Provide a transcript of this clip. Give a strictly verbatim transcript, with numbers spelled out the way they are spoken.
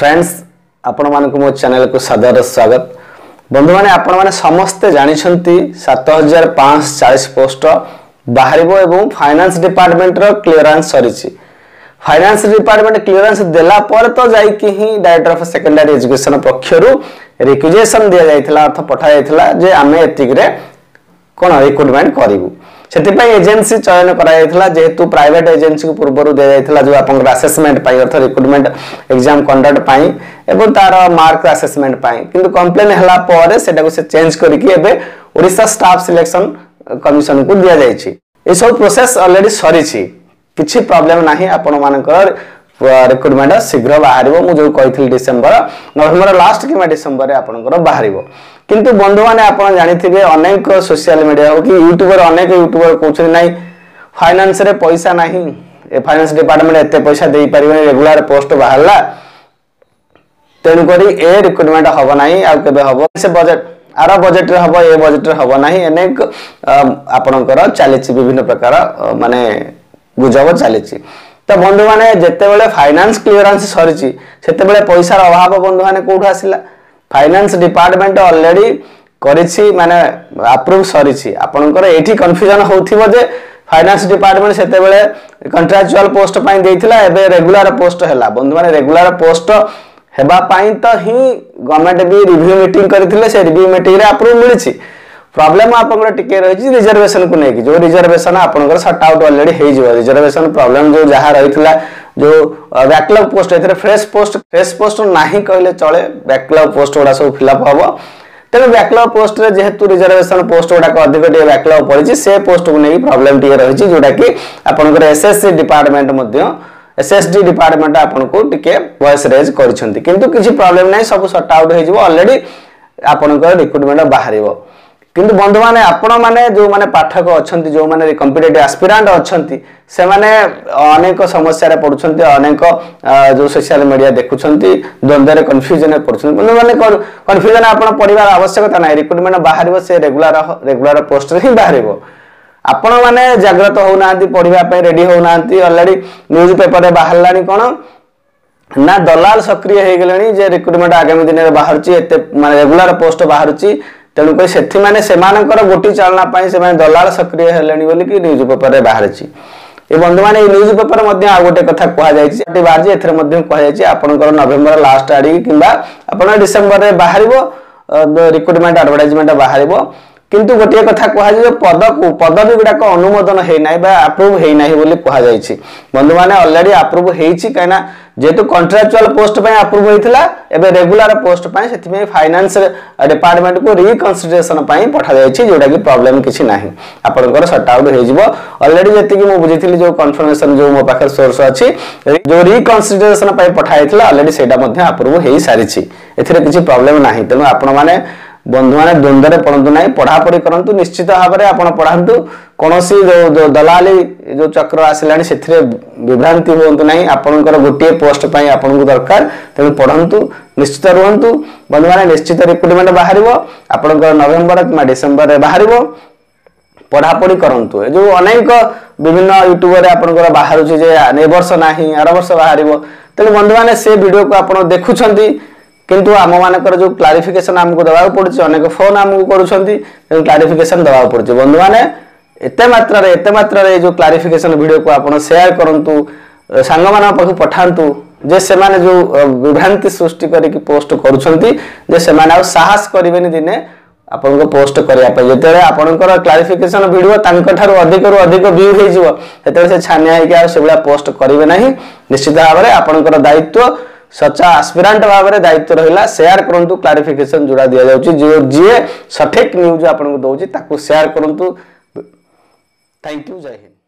Friends आपण मानक मो चैनल को सदर स्वागत। बंधु माने आपण माने समस्ते जानिछंती सात हजार पाँच सौ चालीस पोस्ट बाहरिबो एवं फाइनेंस डिपार्टमेंट रो क्लियरेंस सरीची। फाइनेंस डिपार्टमेंट क्लियरेंस देला पर तो जाई कि ही डायरेक्टर ऑफ सेकेंडरी एजुकेशन पक्षरु रिक्वेजिशन दिया जायथिला अर्थ पठा जायथिला जे आमे एतिक रे कोन रिक्रुटमेंट करिवु। सेतिपई एजेंसी चयन करा जायथिला जेहेतु प्राइवेट एजेंसी को पूर्वरु दिया जायथिला जो आपन असेसमेंट पाई अर्थ रिक्रुटमेंट एग्जाम कंडक्ट पाई एवं तार मार्क असेसमेंट पाई किंतु कंप्लेन हला पर सेटा को से चेंज करिकि एबे ओडिशा स्टाफ सिलेक्शन कमिशन को दिया जायछि। ए सब प्रोसेस ऑलरेडी सरीछि, किछि प्रॉब्लम नाही। आपण मानकर रिक्रुटमेंट शीघ्र बाहरिबो। मु जो कहिथिल डिसेंबर नवेम्बर लास्ट कि डिसेंबर रे आपनकर बाहरिबो। किंतु बंधु माने आपण जानिथिबे अनेक सोशल मीडिया हो कि यूट्यूबर अनेक यूट्यूबर कहउछ नाही फाइनेंस रे पैसा नाही, ए फाइनेंस डिपार्टमेंट एते पैसा देई परिबे, रेगुलर पोस्ट बाहरला तेनु करी ए रिक्रुटमेंट हबो नाही। आ केबे हबो से बजट आरो बजट रे हबो, ए बजट रे हबो नाही। अनेक आपनकर चालिछि विभिन्न प्रकार माने गुजब चालिछि। तो बंधु माने जेते बेले फाइनेंस क्लियरेंस सरीछि सेते बेले पैसा अभाव बंधु माने कोठु आसिला। फाइनेंस डिपार्टमेंट ऑलरेडी करिछि माने अप्रूव सरीछि। आपनकर एठी कंफ्यूजन होथिबो जे फाइनेंस डिपार्टमेंट सेते बेले कॉन्ट्रैक्चुअल पोस्ट पई देइथिला, एबे रेगुलर पोस्ट हैला। बंधु माने रेगुलर पोस्ट हेबा पई तो ही गवर्नमेंट भी रिव्यू मीटिंग करथिले, से रिव्यू मीटिंग रे अप्रूव मिलिछि। प्रॉब्लम आपनकर टिके रहिछि रिजर्वेशन को नेकी, जो रिजर्वेशन आपनकर शट आउट ऑलरेडी हे जिवो। रिजर्वेशन प्रॉब्लम जो जहा रहितला जो बैकलॉग पोस्ट एथरे फ्रेश पोस्ट फ्रेश पोस्ट नाही कहले चले, बैकलॉग पोस्ट ओडा सब फिलअप हबो। तबे बैकलॉग पोस्ट रे जेहेतु रिजर्वेशन पोस्ट ओडा को अधिक टे बैकलॉग पड़िछि से पोस्ट को नेकी प्रॉब्लम टिके रहिछि, जोडा कि आपनकर एसएससी डिपार्टमेंट मध्ये एसएसडी डिपार्टमेंट आपन को टिके वॉइस रेज करिसंती। किंतु किछि प्रॉब्लम नाही, सब शट आउट हे जिवो। ऑलरेडी आपनकर रिक्रुटमेंट बाहरिबो। किंतु बंधु माने आपण माने जो माने पाठक अछंती, जो माने कॉम्पिटिटिव एस्पिरेंट अछंती, से माने अनेक समस्या रे पडुछंती, अनेक जो सोशल मीडिया देखुछंती, द्वंद्व रे कंफ्यूजन रे पडुछंती। बंधु माने कंफ्यूजन आपण परिवार आवश्यकता नाही। रिक्रुटमेंट बाहरिबो से रेगुलर रेगुलर पोस्ट रे ही बाहरिबो। आपण माने जागृत हो नांती, पढिबा पे रेडी हो नांती। ऑलरेडी न्यूज पेपर रे बाहरलानी कोन ना दलाल सक्रिय हे गेलनी जे रिक्रुटमेंट आगामी दिन रे बाहरची, एते माने रेगुलर पोस्ट बाहरची। तेणु करी सेठी माने सेमानकर गोटी चालना पाई से माने दलाल सक्रिय हेलेनी बोली कि न्यूज पेपर रे बाहरची। ए बंधु माने न्यूज पेपर मध्ये आ गोटे कथा कहा जायछि, एटी बार जे एथरे मध्ये कहा जायछि आपनकर नवेम्बर लास्ट आडी किबा आपन डिसेंबर रे बाहरिबो रिक्रुटमेंट एडवर्टाइजमेंट बाहरिबो। किंतु गोटे कथा कहा जे पद को पदवी गुडा को अनुमोदन हे नाही बा अप्रूव हे नाही बोली कहा जायछि। बंधु माने ऑलरेडी अप्रूव हेछि, काना जेतु कॉन्ट्रैक्चुअल पोस्ट पय अप्रूव होइथिला, एबे रेगुलर पोस्ट पय सेति में फाइनेंस डिपार्टमेंट को रिकंसीडरेशन पय पठा जायछि, जोडा कि प्रॉब्लम किछि नाही। आपनकर शट आउट हे जिवो। ऑलरेडी जति कि मु बुझिथिली जो कन्फर्मेशन जो मो पाखर सोर्स अछि, जो रिकंसीडरेशन पय पठा जायथिला ऑलरेडी सेटा मध्ये अप्रूव हेइ सारिछि। एथिरे किछि प्रॉब्लम नाही। तेनु आपण माने बंधु माने द्वंद्व रे पड़ंतु नाही, पढ़ा पढ़ी करंतु। निश्चित भाव में आपण पढ़ांतु। कोनोसी जो जो दलाली जो चक्र आसिलानी सेथिरे विभ्रांति होंतु नाही। आपनकर गोटे पोस्ट पई आपन को दरकार, तेनु पढ़ंतु, निश्चित रहंतु। बंधु माने निश्चित रिक्रुटमेंट बाहरिबो आपनकर नवेम्बर कि डिसेंबर रे बाहरिबो। पढ़ा पढ़ी करंतु। जो अनेक विभिन्न यूट्यूबर आपनकर बाहरु जे ए वर्ष नाही आर वर्ष बाहरिबो। तेनु बंधु माने से वीडियो को आपण देखुछंती, किंतु आम मानकर जो क्लारिफिकेशन हमको दबाव पड़छ, अनेक फोन हमको करूछंती, क्लारिफिकेशन दबाव पड़छ। बंधु माने एते मात्रा रे एते मात्रा रे जो क्लारिफिकेशन वीडियो को आपण शेयर करंतु, संग माना पाखु पठांतु, जे से माने जो विभ्रांति सृष्टि करी कि पोस्ट करूछंती, जे से माने आ साहस करिवेनी दिने आपन को पोस्ट करिया पय। जेते आपनकर क्लारिफिकेशन वीडियो तांक थारु अधिक रु अधिक व्यू हे जिवो, सेते से छानिया हे कि आ सेबला पोस्ट करिवे नाही। निश्चित भाव में आपनकर दायित्व सच्चा एस्पिरेंट भाव में दायित्व रहिला। शेयर करंतु, क्लारिफिकेशन जुड़ा दिया जाउची, जो जे सठिक न्यूज आपन को दउची ताकू शेयर करंतु। थैंक यू, जय हिंद।